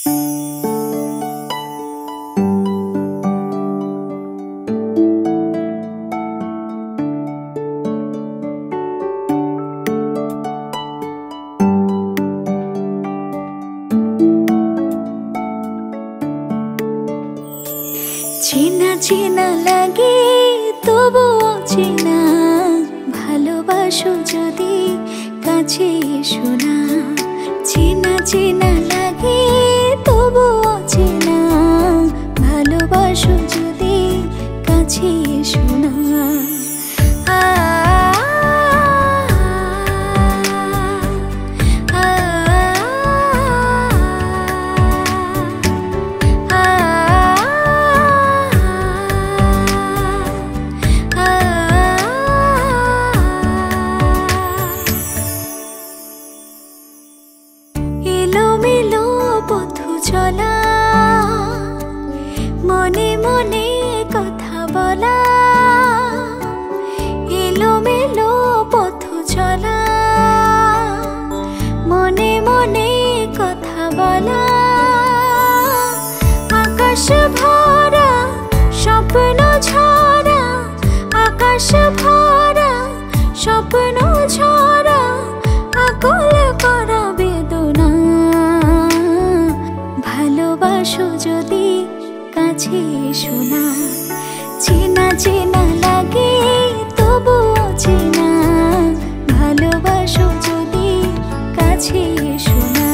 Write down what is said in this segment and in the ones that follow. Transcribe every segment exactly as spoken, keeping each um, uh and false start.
চেনা চেনা লাগে তবু অচেনা, ভালোবাসো যদি কাছে এসো না। চেনা চেনা লাগে তবু অচেনা, ভালোবাসো যদি কাছে এসো না। চলা মনে মনে কথা বলা, এলোমেলো পথ চলা মনে মনে কথা বলা। আকাশ ভরা স্বপ্ন ঝরা, আকাশ ভরা স্বপ্ন ঝরা, আকুল করা বেদনা। ভালোবাসো যদি কাছে এসো না। চেনা চেনা লাগে তবু অচেনা, ভালোবাসো যদি কাছে এসো না।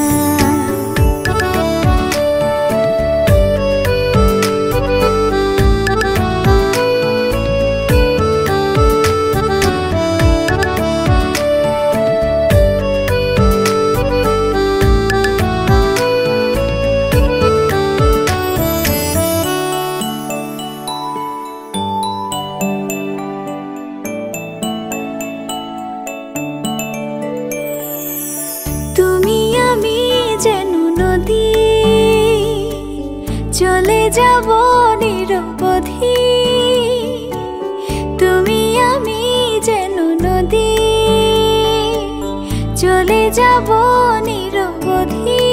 তুমি আমি যেন নদী, চলে যাব নিরবধি। তুমি আমি যেন নদী, চলে যাব নিরবধি।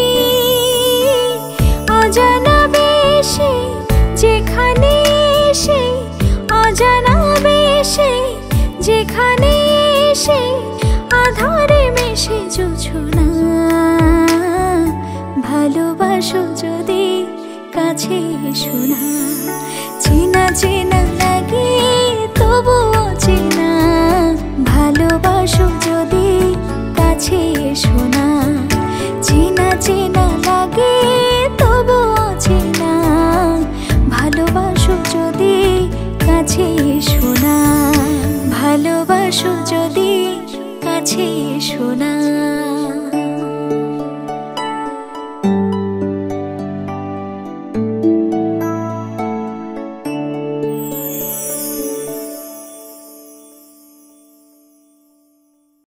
অজানা বেশে যেখানে এসে, অজানা বেশে যেখানে এসে, আধারে মেশে জোছনা। ভালোবাসো যদি কাছে এসো না। চেনা চেনা লাগে তবু অচেনা, ভালোবাসো যদি কাছে এসো না। চেনা চেনা লাগে তবু অচেনা, ভালোবাসো যদি কাছে এসো না। ভালোবাসো যদি কাছে এসো না।